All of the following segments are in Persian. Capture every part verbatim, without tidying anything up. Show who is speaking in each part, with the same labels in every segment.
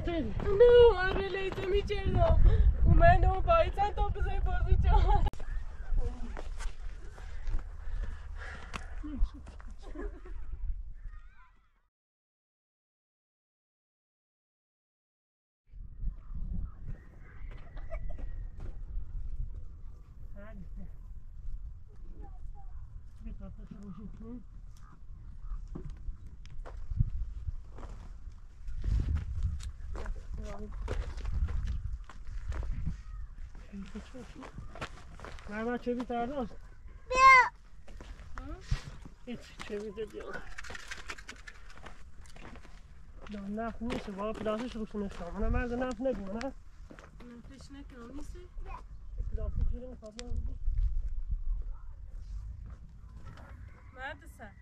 Speaker 1: نتونی؟
Speaker 2: نه آره لیزه میچردم اومد و باید تا بزای بازی جان
Speaker 1: نه ما چه بیتر داشت؟
Speaker 3: بیا
Speaker 1: هیچ چه بیتر دیگه نفت نیست با پلاسش روش نشتم من مرد نفت نگو نه؟
Speaker 2: نفتش نکنم نیستی؟
Speaker 1: پلاسش رو نفت نگو
Speaker 2: مرد سر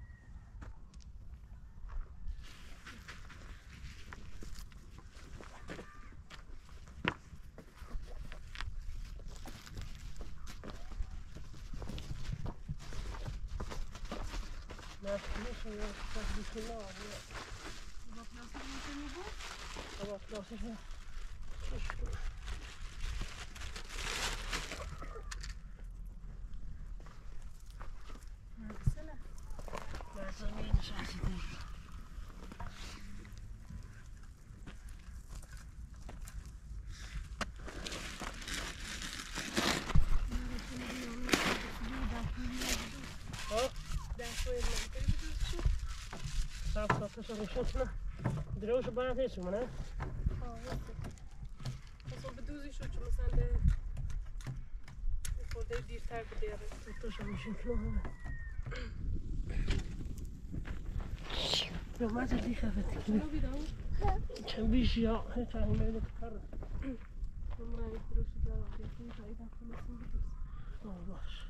Speaker 1: نفت نیست و نفت نیست نه
Speaker 2: با پلاستیک میتونی بود؟
Speaker 1: با پلاسش رو چش کنم
Speaker 2: مرد سر
Speaker 1: مرد زمین نشستی دیگه صاف صافش رو شستم دروش باید هیچم نه؟
Speaker 2: آه اصلا بدوزی شد چون مثلا ده خورده دیرتر بدیاره
Speaker 1: صافش رو شستم یا مزه دی خفت
Speaker 2: چنو بیدام؟
Speaker 1: چند بیشی ها هیچ هایی میده کار
Speaker 2: من رای فروشی دارم بیتونی تا ایدم کنستیم بدوز
Speaker 1: آه باش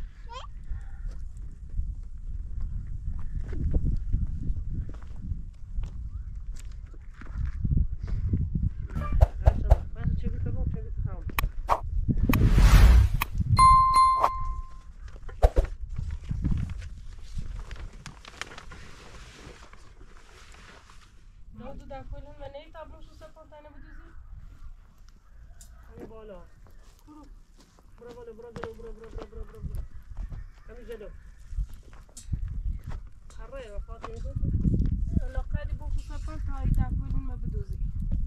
Speaker 2: تو در کلن و نهی تابلوش رو سپانتانه بدوزی؟
Speaker 1: همین بالا برو برو بالا برو جلو برو برو برو برو برو برو همین جلو خره و فاطمه تو
Speaker 2: لقدی بوشو سپان تا ای در کلن ما بدوزی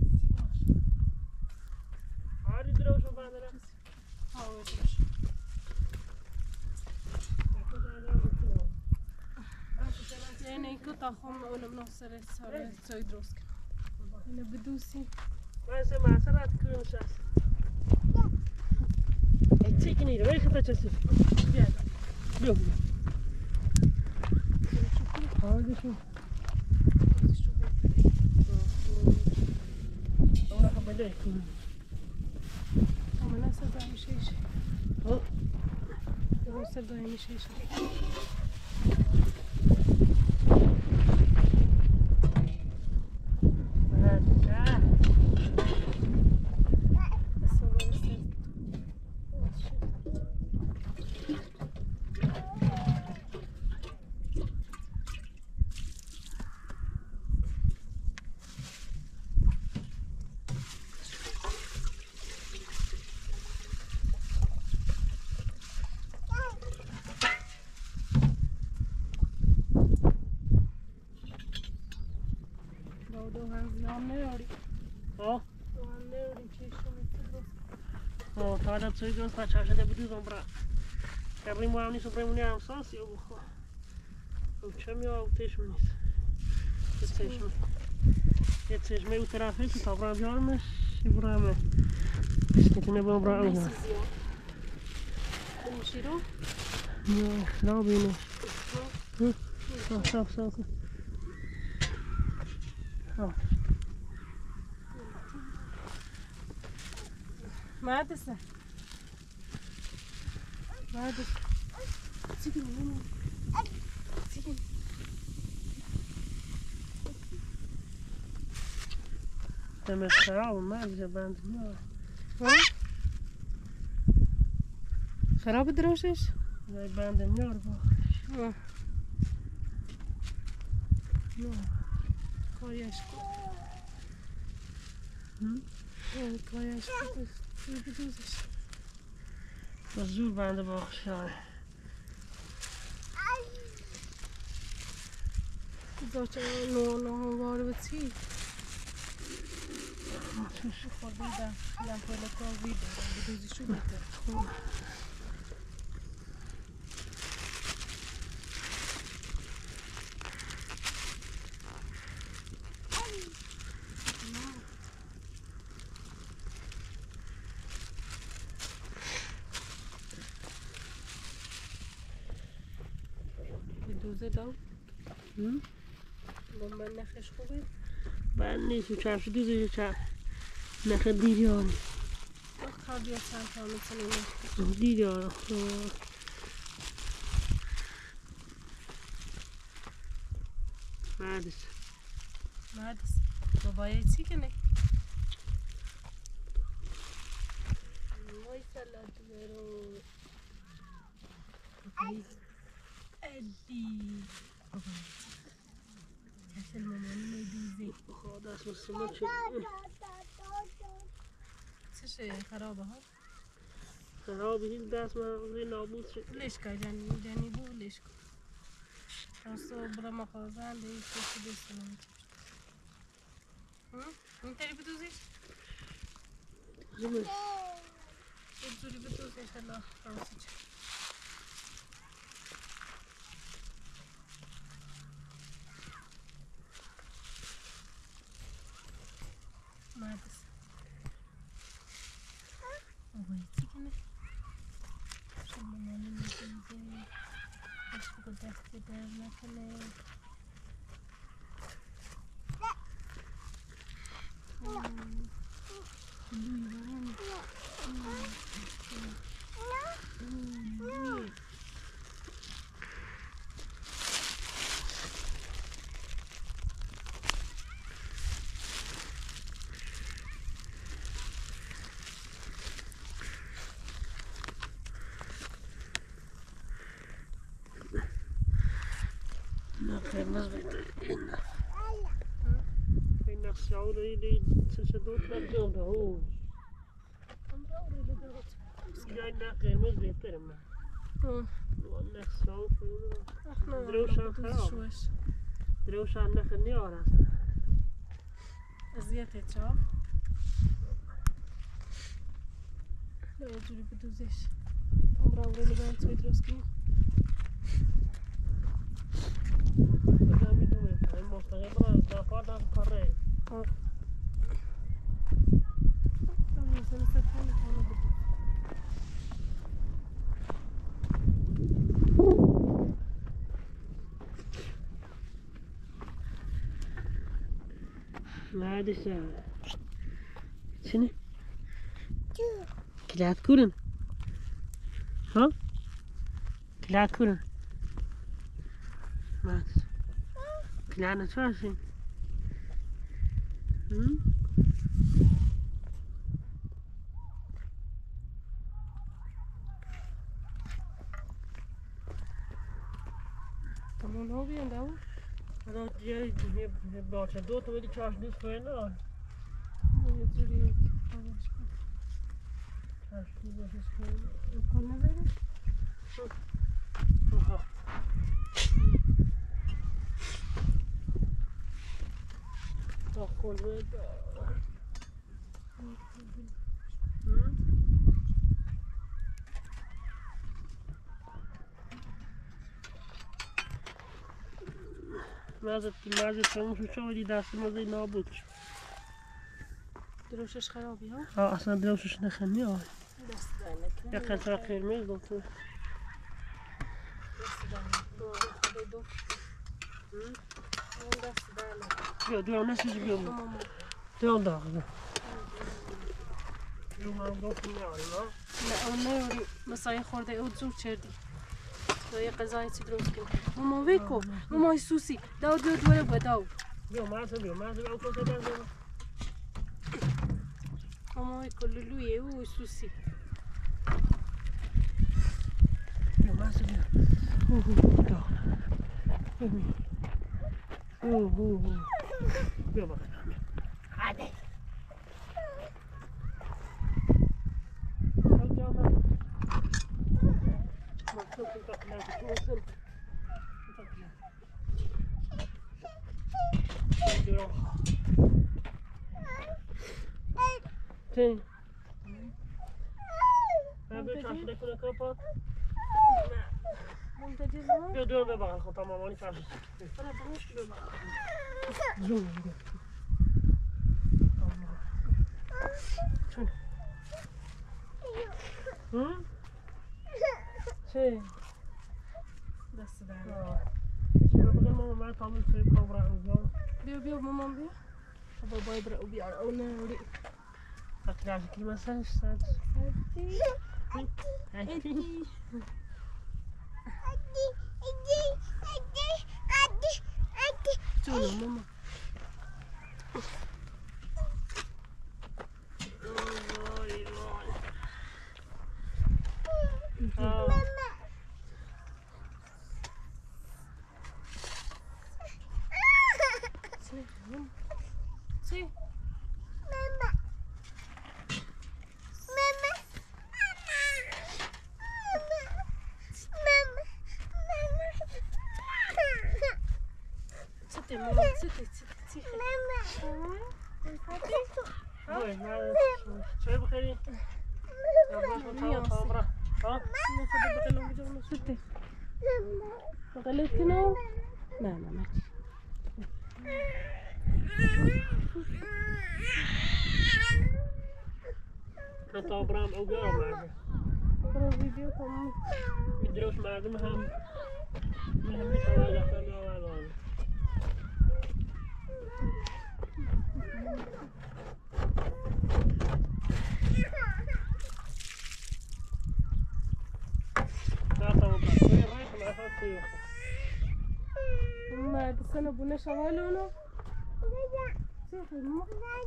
Speaker 1: آری دروشو باندره
Speaker 2: ها ویدوش یعنی اینکه تا خون اونم ناصر سال سوی درست کنم اینو بدوسی
Speaker 1: من سه معصرت کنم شست ای چیکی نیره وی خطا چسی
Speaker 2: بیادم
Speaker 1: بیو بیو آردشو اونا خباله کنم
Speaker 2: اما نصر دایی میشه ایشه
Speaker 1: ها
Speaker 2: نصر دایی میشه ایشه دو هم نیاری
Speaker 1: ها
Speaker 2: دو هم نیاری چیشو میتونی
Speaker 1: ها تا آدم سوی درست بچه شده بدوزم برا کریم و هم نیست و بریمونی همساس یا بخوا او چه می آو تشم نیست یه تشم یه تشمه او طرفه که تا برام جارمش یه برا همه بسکتینه برام برا او
Speaker 2: نیسی زیاد بمیشی رو؟
Speaker 1: نه لا بینه صاف صاف صاف ها
Speaker 2: مهدسه مهدسه سيكي من سيكي
Speaker 1: دم خراب ما بجا بند میار
Speaker 2: خراب دروشش؟
Speaker 1: نه بند میار با
Speaker 2: نه کاریش کن Ja, kajаш ти بدوزش.
Speaker 1: بس زور بنده باخش يعني.
Speaker 2: زاچه نو نو وارو بچی. خودی دا لپاره تو ویدیو بدوزی شو بده. بدوزه داو.
Speaker 1: هم؟
Speaker 2: با من نخش خوبه.
Speaker 1: بعد نیست و چرش دوزه چه نخ دیریانی.
Speaker 2: آخ کابیا چند تا میتونیم.
Speaker 1: دیریان. مادس.
Speaker 2: مادس. بابای چی کنه؟ وای سلات برو. ادی. کسی مامانی میدوزی.
Speaker 1: خدا اسم سما چه؟
Speaker 2: چشه خرابه ها؟
Speaker 1: خرابه هیچ دست من نابود شد.
Speaker 2: لیش که جنی جنی بو لیش که. راستو برا مخازن دیگه چیزی دستم. هم؟ این تری بدوزیش؟
Speaker 1: زمین.
Speaker 2: زوری بدوزیش الله راستی چه؟ مادس. بابای چی کنه؟ شما مالی میدوزی. باش بگو دستی در نکنه.
Speaker 1: نه قرمز بیتون. این نخشاوری دی چه دوت نبودم ده او. جای نه قرمز بیتره من. نخشاو کنم. دروشان خراب. دروشان نخنی آرست.
Speaker 2: اذیت چه؟ نه جوری بدوزش. عمر عمری لبان توی درست کنی.
Speaker 1: نمی دومه. این مستقیم برای دافار دام کاره.
Speaker 2: نمی‌دونم سرکاری کنم بدو.
Speaker 1: مادس. چنه؟ کلات کورن. ها؟ کلات کورن. مادس. کلات نتوانشین. هم؟
Speaker 2: تمام هو بیان داو.
Speaker 1: حالا دیگه باشه دو تا ولی چهارش دوست کنه نه.
Speaker 2: یه جوری کارش کن.
Speaker 1: چهارش دوست کنه.
Speaker 2: امکان نداره؟
Speaker 1: آها. تا کلبه دار. مازه مازه تموم شد شو ولی دست مازه نابود شد.
Speaker 2: دروشش خرابی ها؟
Speaker 1: ها اصلا دروشش نخنی آه.
Speaker 2: دست دارنه.
Speaker 1: یا قطعه قرمز دو تو.
Speaker 2: دست دارنه. دو خدا دو. اون دست دارنه.
Speaker 1: بیا دو هم نسیج بیا بود.
Speaker 2: ماما.
Speaker 1: دو هم داغ دو. دو هم دو کنی آره ها؟
Speaker 2: نه اون نیوری مسای خورده او زور چردی. تو یه قضایی چی درست کنی. ماما ویکو. ماما سوسی. داو دو دوره با داو.
Speaker 1: بیا مازه بیا مازه بیا کجا دست.
Speaker 2: ماما ویکو لولویه او سوسی.
Speaker 1: بیا مازه بیا. اوه اوه داغ. ببین. اوه اوه اوه. بیا بقیه. هاده. ممكن تاكلها بتوصل تاكلها تين أبي تعرف لك ولا كابات
Speaker 2: منتجه زمان
Speaker 1: بیا دور ببغل خود مامانی فرشت
Speaker 2: برای بروش ببر
Speaker 1: زوم چون هم چه
Speaker 2: دست در
Speaker 1: چرا بگم ماما من تامل فیب کنم برای اونجا
Speaker 2: بیا بیا مامان بیا بابا باید برای او بیار او نوری
Speaker 1: اکلاش کلمه سنش سنش
Speaker 2: هدی
Speaker 1: هدی جونو ماما وای وای آه
Speaker 2: Sí, sí. C'était maman, c'était, c'était.
Speaker 1: وای من چه بخیری؟ یا باش مطمئن خواهم برا ها؟
Speaker 2: نخدا بقلم بجاونا c'était. بقلت كنو؟ لا لا ما
Speaker 1: حتی برام او بیارم مرده
Speaker 2: برو فيديو كم
Speaker 1: میدروش مردم هم مهم میتونه لفظ نوالان لا طبعا كوي رايح ما فات كوي
Speaker 2: ما السنة بنا شغالونه شوفي ماما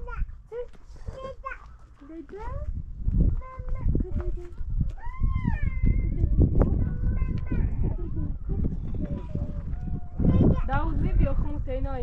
Speaker 2: داوزي بيخون تيناي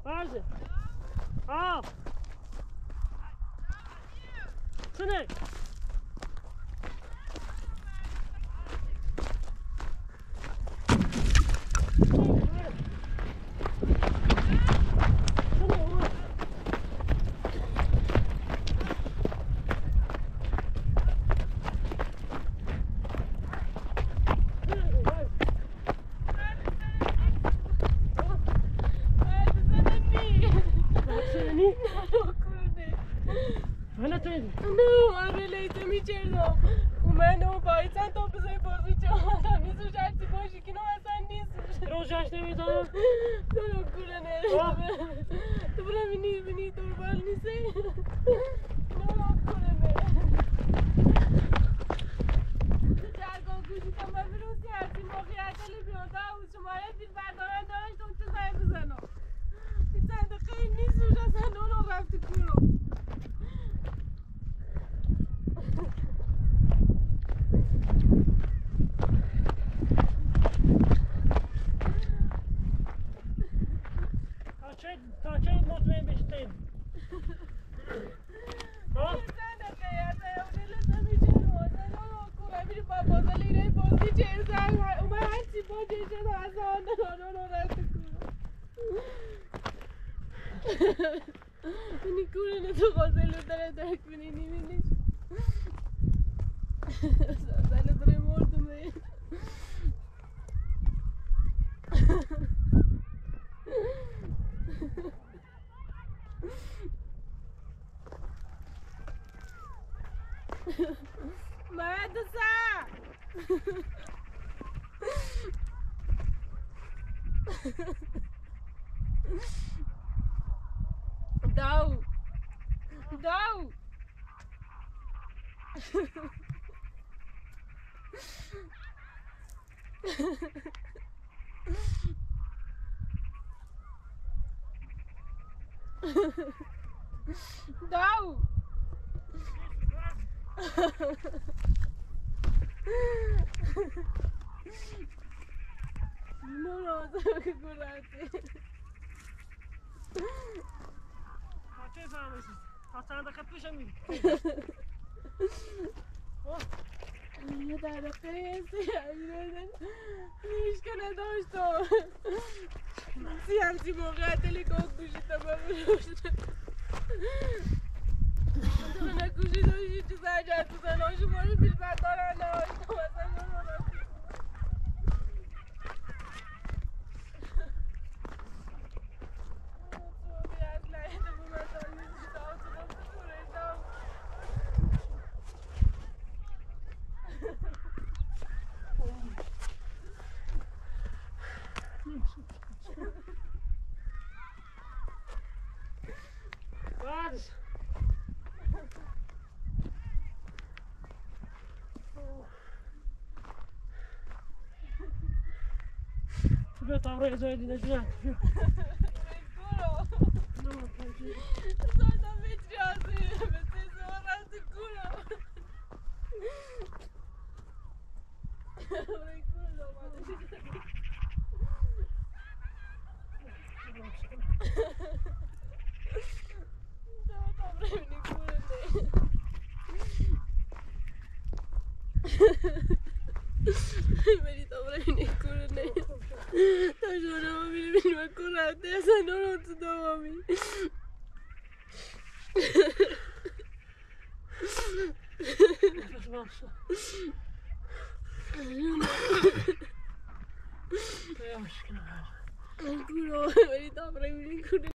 Speaker 1: Vardı. Al. Sene.
Speaker 2: No, آره لیتو میچردم اومدم بایستن تا بزای بازی چه آدم نیستوش هرچی باشی که نه اصلا نیستوش
Speaker 1: روشش نمیدونم
Speaker 2: دارم کوره نه تو برم بینی بینی دور بال نیسته دارم کوره نه تو جرگاه گوشی تا من بروسی هرچی موقعیت علی بیانده و شماره فیل بردارن داشتم چه زنگ بزنم این صندقه این نیستوش اصلا اونو رفتی کورم
Speaker 1: تا چه مطمئن بشتیم
Speaker 2: Beni kurene tu gazello dare dare beni ni beni. Gazello dare morto me. Madasa. Dau. Dau. Dau. No, no, so che curate.
Speaker 1: تا چه فهمیسی؟ تا صندقه پیشم میری
Speaker 2: یه دقیقه هستی نیش که نداشتم سی همسی موقع دلی که گوشی تا ببروشت تو نکوشی داشتی چه سرجت بزن آشو ماری پیل بردارن نهاشتم اصلا نمون رفتی
Speaker 1: Varız. Tübe tavrı ezayı dinleyeceğim.
Speaker 2: Culo! Sono vecchiosi, perché sono resti culo! Vorrei culo, ma... No, dovrei venire culo te. Vedi, dovrei venire culo te. To giuro, mi veniva culo a te, se no non ti do mi.
Speaker 1: Nefes alsın. Yavaş yavaş.
Speaker 2: Culo, vedi, dovrei venire culo.